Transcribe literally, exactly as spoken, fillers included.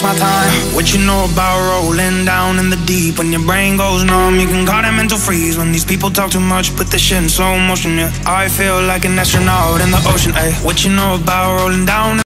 takes my time. What you know about rolling down in the deep? When your brain goes numb, you can call it mental freeze. When these people talk too much, put this shit in slow motion, yeah. I feel like an astronaut in the ocean, ayy. What you know about rolling down